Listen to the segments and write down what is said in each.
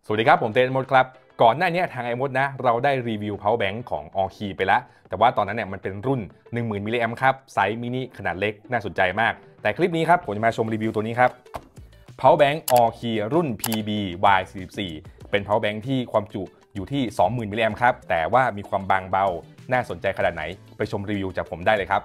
สวัสดีครับผมเต้นมดครับก่อนหน้านี้ทางไอมดนะเราได้รีวิว power bank ของ Allkey ไปแล้วแต่ว่าตอนนั้นเนี่ยมันเป็นรุ่น 10,000 มิลลิแอมป์ครับไซส์มินิขนาดเล็กน่าสนใจมากแต่คลิปนี้ครับผมจะมาชมรีวิวตัวนี้ครับ power bank Allkey รุ่น PB-Y44 เป็น power bank ที่ความจุอยู่ที่ 20,000 มิลลิแอมป์ครับแต่ว่ามีความบางเบาน่าสนใจขนาดไหนไปชมรีวิวจากผมได้เลยครับ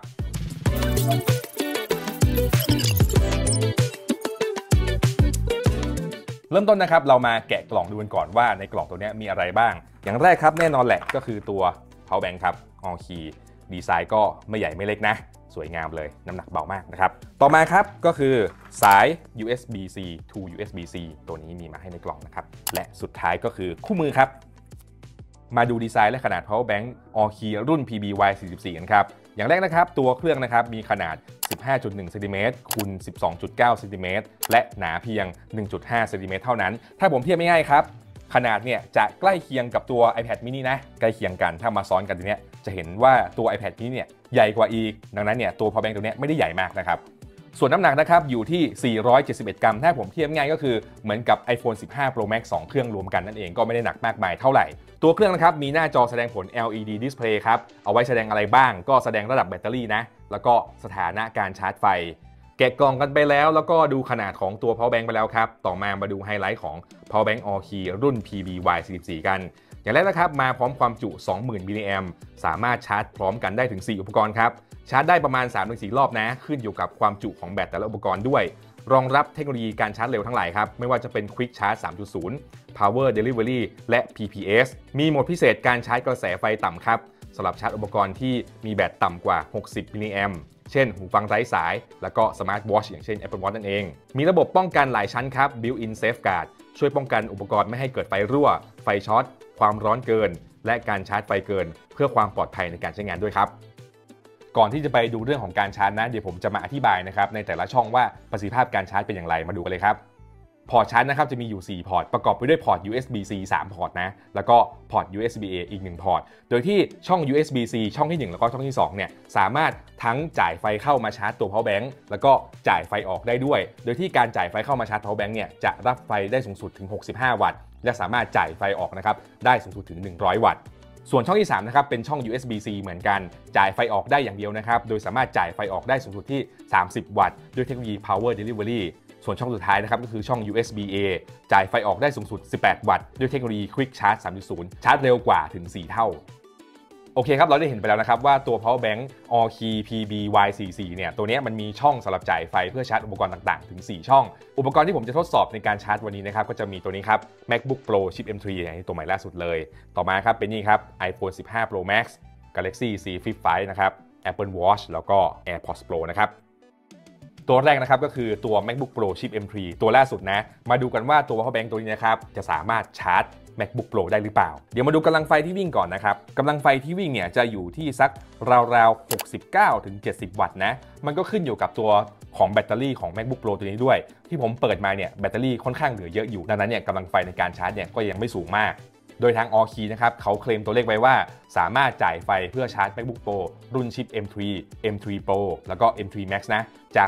เริ่มต้นนะครับเรามาแกะกล่องดูกันก่อนว่าในกล่องตัวนี้มีอะไรบ้างอย่างแรกครับแน่นอนแหละก็คือตัว power bank ครับ Allkey ดีไซน์ก็ไม่ใหญ่ไม่เล็กนะสวยงามเลยน้ำหนักเบามากนะครับต่อมาครับก็คือสาย USB-C to USB-C ตัวนี้มีมาให้ในกล่องนะครับและสุดท้ายก็คือคู่มือครับมาดูดีไซน์และขนาด power bank Allkey รุ่น PB-Y44 กันครับอย่างแรกนะครับตัวเครื่องนะครับมีขนาด 15.1 เซนติเมตรคูณ 12.9 เซนติเมตรและหนาเพียง 1.5 เซนติเมตรเท่านั้นถ้าผมเทียบง่ายๆครับขนาดเนี่ยจะใกล้เคียงกับตัว iPad mini นะใกล้เคียงกันถ้ามาซ้อนกันตรงนี้จะเห็นว่าตัว iPad mini เนี่ยใหญ่กว่าอีกดังนั้นเนี่ยตัว power bank ตัวนี้ไม่ได้ใหญ่มากนะครับส่วนน้ำหนักนะครับอยู่ที่ 471 กรัมถ้าผมเทียบง่ายก็คือเหมือนกับ iPhone 15 Pro Max 2 เครื่องรวมกันนั่นเองก็ไม่ได้หนักมากมายเท่าไหร่ตัวเครื่องนะครับมีหน้าจอแสดงผล LED Display ครับเอาไว้แสดงอะไรบ้างก็แสดงระดับแบตเตอรี่นะแล้วก็สถานะการชาร์จไฟแกะกล่องกันไปแล้วก็ดูขนาดของตัว power bank ไปแล้วครับต่อมาดูไฮไลท์ของ power bank Allkey รุ่น PB-Y44 กันอย่างแรกนะครับมาพร้อมความจุ 20,000 มิลลิแอมป์สามารถชาร์จพร้อมกันได้ถึง 4 อุปกรณ์ครับชาร์จได้ประมาณ 3-4 รอบนะขึ้นอยู่กับความจุของแบตแต่ละอุปกรณ์ด้วยรองรับเทคโนโลยีการชาร์จเร็วทั้งหลายครับไม่ว่าจะเป็น Quick Charge 3.0 Power Delivery และ PPS มีโหมดพิเศษการชาร์จกระแสไฟต่ำครับสำหรับชาร์จอุปกรณ์ที่มีแบตต่ำกว่า 60 มิลลิแอมป์เช่นหูฟังไร้สายแล้วก็สมาร์ทวอทช์อย่างเช่น Apple Watch นั่นเองมีระบบป้องกันหลายชั้นครับ Built-in Safeguard ช่วยป้องกันอุปกรณ์ไม่ให้เกิดไฟรั่วไฟช็อตความร้อนเกินและการชาร์จไฟเกินเพื่อความปลอดภัยในการใช้งานด้วยครับก่อนที่จะไปดูเรื่องของการชาร์จนะเดี๋ยวผมจะมาอธิบายนะครับในแต่ละช่องว่าประสิทธิภาพการชาร์จเป็นอย่างไรมาดูกันเลยครับพอร์ตชาร์จนะครับจะมีอยู่4พอร์ตประกอบไปด้วยพอร์ต USB-C 3 พอร์ตนะแล้วก็พอร์ต USB-A อีก1พอร์ตโดยที่ช่อง USB-C ช่องที่1แล้วก็ช่องที่2เนี่ยสามารถทั้งจ่ายไฟเข้ามาชาร์จตัว power bank แล้วก็จ่ายไฟออกได้ด้วยโดยที่การจ่ายไฟเข้ามาชาร์จ power bank เนี่ยจะรับไฟได้สูงสุดถึง65 วัตต์และสามารถจ่ายไฟออกนะครับได้สูงสุดถึง100 วัตต์ส่วนช่องที่3นะครับเป็นช่อง USB-C เหมือนกันจ่ายไฟออกได้อย่างเดียวนะครับโดยสามารถจ่ายไฟออกได้สูงสุดที่30 วัตต์ด้วยเทคโนโลยี Power Delivery ส่วนช่องสุดท้ายนะครับก็คือช่อง USB-A จ่ายไฟออกได้สูงสุด18 วัตต์ด้วยเทคโนโลยี Quick Charge 3.0 ชาร์จเร็วกว่าถึง4 เท่าโอเคครับเราได้เห็นไปแล้วนะครับว่าตัว power bank Allkey PB-Y44 เนี่ยตัวนี้มันมีช่องสำหรับจ่ายไฟเพื่อชาร์จอุปกรณ์ต่างๆถึง4ช่องอุปกรณ์ที่ผมจะทดสอบในการชาร์จวันนี้นะครับก็จะมีตัวนี้ครับ MacBook Pro Chip M3 ตัวใหม่ล่าสุดเลยต่อมาครับเป็นนี่ครับ iPhone 15 Pro Max Galaxy Z Flip 5นะครับ Apple Watch แล้วก็ AirPods Pro นะครับตัวแรกนะครับก็คือตัว MacBook Pro Chip M3 ตัวล่าสุดนะมาดูกันว่าตัว power bank ตัวนี้นะครับจะสามารถชาร์จ MacBook Pro ได้หรือเปล่าเดี๋ยวมาดูกำลังไฟที่วิ่งก่อนนะครับกำลังไฟที่วิ่งเนี่ยจะอยู่ที่สักราวๆ69-70 วัตต์นะมันก็ขึ้นอยู่กับตัวของแบตเตอรี่ของ MacBook Pro ตัวนี้ด้วยที่ผมเปิดมาเนี่ยแบตเตอรี่ค่อนข้างเหลือเยอะอยู่ดังนั้นเนี่ยกำลังไฟในการชาร์จเนี่ยก็ยังไม่สูงมากโดยทาง Allkey นะครับเขาเคลมตัวเลขไว้ว่าสามารถจ่ายไฟเพื่อชาร์จ MacBook Pro รุ่นชิป M3 M3 Pro แล้วก็ M3 Max นะจาก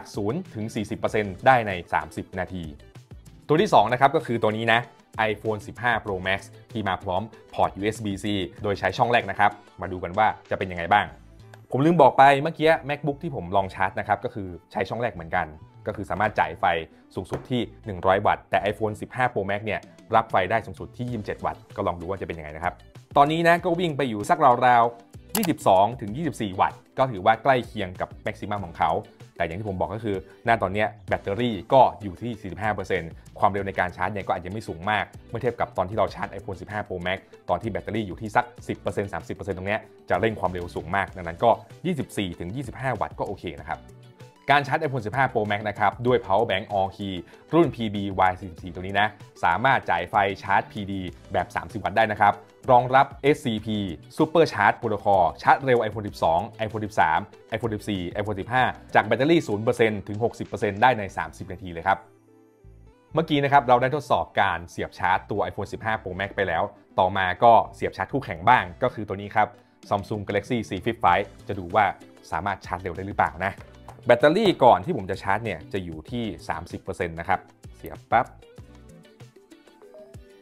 0-40% ได้ใน 30 นาทีตัวที่2นะครับก็คือตัวนี้นะ iPhone 15 Pro Max ที่มาพร้อมพอร์ต USB-C โดยใช้ช่องแรกนะครับมาดูกันว่าจะเป็นยังไงบ้างผมลืมบอกไปเมื่อกี้ MacBook ที่ผมลองชาร์จนะครับก็คือใช้ช่องแรกเหมือนกันก็คือสามารถจ่ายไฟสูงสุดที่100 วัตต์แต่ iPhone 15 Pro Max เนี่ยรับไฟได้สูงสุดที่27 วัตต์ก็ลองดูว่าจะเป็นยังไงนะครับตอนนี้นะก็วิ่งไปอยู่สักราวๆ22-24 วัตต์ก็ถือว่าใกล้เคียงกับ Maximum ของเขาแต่อย่างที่ผมบอกก็คือหน้าตอนนี้แบตเตอรี่ก็อยู่ที่ 45% ความเร็วในการชาร์จเนี่ยก็อาจจะไม่สูงมากเมื่อเทียบกับตอนที่เราชาร์จ iPhone 15 Pro Max ตอนที่แบตเตอรี่อยู่ที่สัก 10% 30% ตรงนี้จะเร่งความเร็วสูงมากดังนั้นก็ 24-25 วัตต์ก็โอเคนะครับการชาร์จ iPhone 15 Pro Max นะครับด้วย Power Bank Allkey รุ่น PB-Y44 ตัวนี้นะสามารถจ่ายไฟชาร์จ PD แบบ 30 วัตต์ได้นะครับรองรับ SCP Super Charge Protocol ชาร์จเร็ว iPhone 12 iPhone 13 iPhone 14 iPhone 15 จากแบตเตอรี่ 0% ถึง 60% ได้ใน 30 นาทีเลยครับเมื่อกี้นะครับเราได้ทดสอบการเสียบชาร์จตัว iPhone 15 Pro Max ไปแล้วต่อมาก็เสียบชาร์จคู่แข่งบ้างก็คือตัวนี้ครับ Samsung Galaxy Z Flip 5จะดูว่าสามารถชาร์จเร็วได้หรือเปล่านะแบตเตอรี่ก่อนที่ผมจะชาร์จเนี่ยจะอยู่ที่ 30% นะครับเสียบปั๊บ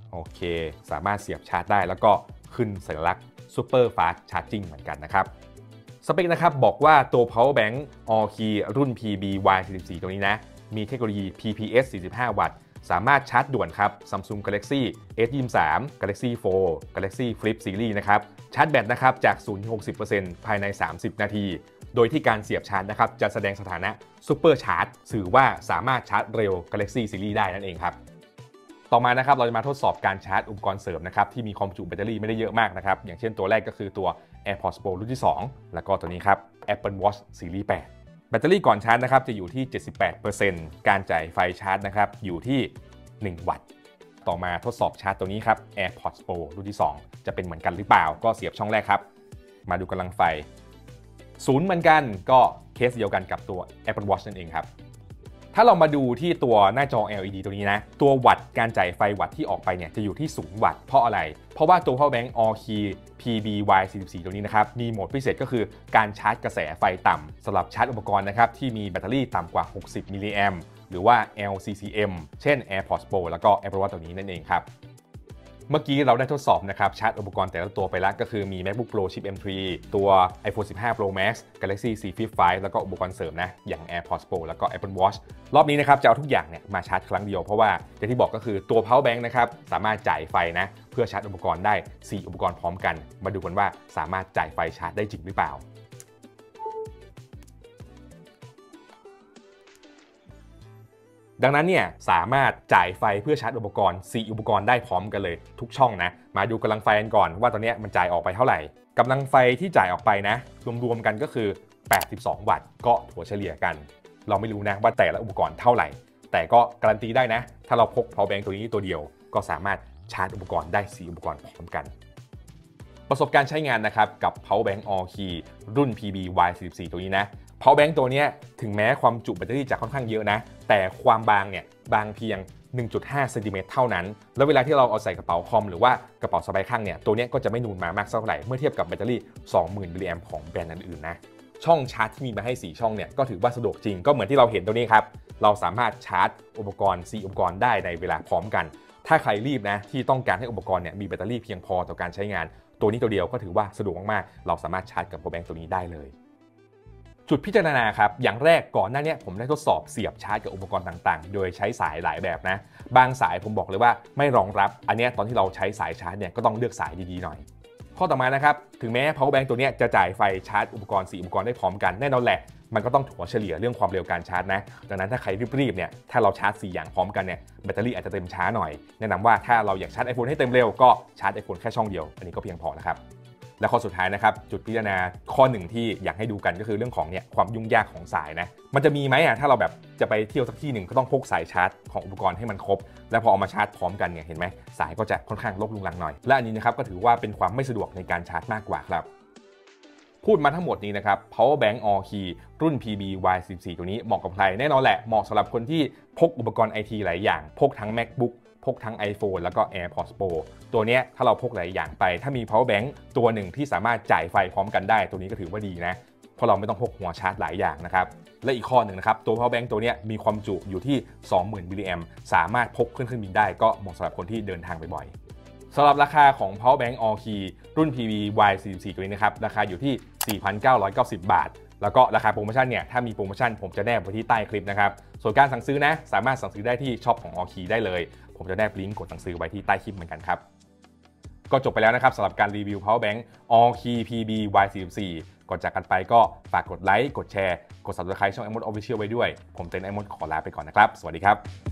โอเคสามารถเสียบชาร์จได้แล้วก็ขึ้นสัญลักษณ์ Super Fast Charging เหมือนกันนะครับสเปคนะครับบอกว่าตัว Power Bank All Key รุ่น PB-Y44 ตรงนี้นะมีเทคโนโลยี PPS 45 วัตต์สามารถชาร์จด่วนครับ Samsung Galaxy S23 Galaxy Fold Galaxy Flip Series นะครับชาร์จแบตนะครับจาก 0-60% ภายใน 30 นาทีโดยที่การเสียบชาร์จนะครับจะแสดงสถานะ Super Charge สื่อว่าสามารถชาร์จเร็ว Galaxy Series ได้นั่นเองครับต่อมานะครับเราจะมาทดสอบการชาร์จอุปกรณ์เสริมนะครับที่มีความจุแบตเตอรี่ไม่ได้เยอะมากนะครับอย่างเช่นตัวแรกก็คือตัว AirPods Pro รุ่นที่ 2 แล้วก็ตัวนี้ครับ Apple Watch Series 8 แบตเตอรี่ก่อนชาร์จนะครับจะอยู่ที่ 78% การจ่ายไฟชาร์จนะครับอยู่ที่ 1 วัตต์ต่อมาทดสอบชาร์จตัวนี้ครับ AirPods Pro รุ่นที่ 2 จะเป็นเหมือนกันหรือเปล่าก็เสียบช่องแรกครับมาดูกำลังไฟ0เหมือนกันก็เคสเดียวกันกับตัว Apple Watch นั่นเองครับถ้าเรามาดูที่ตัวหน้าจอ LED ตัวนี้นะตัววัตต์การจ่ายไฟวัตต์ที่ออกไปเนี่ยจะอยู่ที่0วัตต์เพราะอะไรเพราะว่าตัว Power Bank All Key PB-Y44 ตัวนี้นะครับมีโหมดพิเศษก็คือการชาร์จกระแสไฟต่ำสำหรับชาร์จอุปกรณ์นะครับที่มีแบตเตอรี่ต่ำกว่า60มิลลิแอมป์หรือว่า LCCM เช่น AirPods Pro แล้วก็ Apple Watch ตัวนี้นั่นเองครับเมื่อกี้เราได้ทดสอบนะครับชาร์จอุปกรณ์แต่ละตัวไปแล้วก็คือมี MacBook Pro Chip M3 ตัว iPhone 15 Pro Max Galaxy Z Flip 5 แล้วก็อุปกรณ์เสริมนะอย่าง AirPods Pro แล้วก็ Apple Watch รอบนี้นะครับจะเอาทุกอย่างเนี่ยมาชาร์จครั้งเดียวเพราะว่าอย่างที่บอกก็คือตัว Power Bank นะครับสามารถจ่ายไฟนะเพื่อชาร์จอุปกรณ์ได้4อุปกรณ์พร้อมกันมาดูกันว่าสามารถจ่ายไฟชาร์จได้จริงหรือเปล่าดังนั้นเนี่ยสามารถจ่ายไฟเพื่อชาร์จอุปกรณ์4อุปกรณ์ได้พร้อมกันเลยทุกช่องนะมาดูกำลังไฟกันก่อนว่าตอนนี้มันจ่ายออกไปเท่าไหร่กำลังไฟที่จ่ายออกไปนะรวมๆกันก็คือ82วัตต์ก็ถัวเฉลี่ยกันเราไม่รู้นะว่าแต่ละอุปกรณ์เท่าไหร่แต่ก็การันตีได้นะถ้าเราพก Power Bank ตัวนี้ตัวเดียวก็สามารถชาร์จอุปกรณ์ได้4อุปกรณ์พร้อมกันประสบการณ์ใช้งานนะครับกับ Power Bank All Key รุ่น PB-Y44 ตัวนี้นะPower Bank ตัวนี้ถึงแม้ความจุแบตเตอรี่จะค่อนข้างเยอะนะแต่ความบางเนี่ยบางเพียง 1.5 เซนติเมตรเท่านั้นแล้วเวลาที่เราเอาใส่กระเป๋าคอมหรือว่ากระเป๋าสะพายข้างเนี่ยตัวนี้ก็จะไม่นูนมามากเท่าไหร่เมื่อเทียบกับแบตเตอรี่ 20,000 มิลลิแอมป์ของแบรนด์อื่นๆนะช่องชาร์จที่มีมาให้4ช่องเนี่ยก็ถือว่าสะดวกจริงก็เหมือนที่เราเห็นตัวนี้ครับเราสามารถชาร์จอุปกรณ์4อุปกรณ์ได้ในเวลาพร้อมกันถ้าใครรีบนะที่ต้องการให้อุปกรณ์เนี่ยมีแบตเตอรี่เพียงพอต่อการใช้งานตัวนี้ตัวเดียวก็ถือว่าสะดวกมากๆเราสามารถชาร์จกับ Power Bank ตัวนี้ได้เลยจุดพิจารณาครับอย่างแรกก่อนหน้านี้ผมได้ทดสอบเสียบชาร์จกับอุปกรณ์ต่างๆโดยใช้สายหลายแบบนะบางสายผมบอกเลยว่าไม่รองรับอันนี้ตอนที่เราใช้สายชาร์จเนี่ยก็ต้องเลือกสายดีๆหน่อยข้อต่อมานะครับถึงแม้ Power Bank ตัวนี้จะจ่ายไฟชาร์จอุปกรณ์4อุปกรณ์ได้พร้อมกันแน่นอนแหละมันก็ต้องถัวเฉลี่ยเรื่องความเร็วการชาร์จนะดังนั้นถ้าใครรีบๆเนี่ยถ้าเราชาร์จ4อย่างพร้อมกันเนี่ยแบตเตอรี่อาจจะเต็มช้าหน่อยแนะนำว่าถ้าเราอยากชาร์จ iPhone ให้เต็มเร็วก็ชาร์จ iPhone แค่ช่องเดียวอันนี้ก็เพียงพอนะครับและข้อสุดท้ายนะครับจุดพิจารณาข้อหนึ่งที่อยากให้ดูกันก็คือเรื่องของเนี่ยความยุ่งยากของสายนะมันจะมีไหมถ้าเราแบบจะไปเที่ยวสักที่หนึ่งก็ต้องพกสายชาร์จของอุปกรณ์ให้มันครบแล้วพอเอามาชาร์จพร้อมกันเนี่ยเห็นไหมสายก็จะค่อนข้างรกรุงรังหน่อยและอันนี้นะครับก็ถือว่าเป็นความไม่สะดวกในการชาร์จมากกว่าครับพูดมาทั้งหมดนี้นะครับ Power Bank All Key รุ่น PB-Y44 ตัวนี้เหมาะกับใครแน่นอนแหละเหมาะสำหรับคนที่พกอุปกรณ์ IT หลายอย่างพกทั้ง MacBookพกทั้ง iPhone แล้วก็ AirPods Pro ตัวนี้ถ้าเราพกหลายอย่างไปถ้ามี Power Bank ตัวหนึ่งที่สามารถจ่ายไฟพร้อมกันได้ตัวนี้ก็ถือว่าดีนะเพราะเราไม่ต้องพกหัวชาร์จหลายอย่างนะครับและอีกข้อหนึ่งนะครับตัว Power Bank ตัวนี้มีความจุอยู่ที่ 20,000 มิลลิแอมป์สามารถพกขึ้นเครื่องบินได้ก็เหมาะสำหรับคนที่เดินทางบ่อยๆสำหรับราคาของ Power Bank All Key รุ่น PB-Y44 ตัวนี้นะครับราคาอยู่ที่ 4,990 บาทแล้วก็ราคาโปรโมชั่นเนี่ยถ้ามีโปรโมชั่นผมจะแนบไว้ที่ใต้คลิปนะครับส่วนการสั่งซื้อนะสามารถสั่งซื้อได้ที่ช็อปของ All Key ได้เลยผมจะแนบลิงก์กดสั่งซื้อไว้ที่ใต้คลิปเหมือนกันครับก็จบไปแล้วนะครับสำหรับการรีวิว Power Bank All Key PB-Y44 ก่อนจากกันไปก็ฝากกดไลค์กดแชร์กด Subscribe ช่อง iMode Official ไว้ด้วยผมเต้น iMode ขอลาไปก่อนนะครับสวัสดีครับ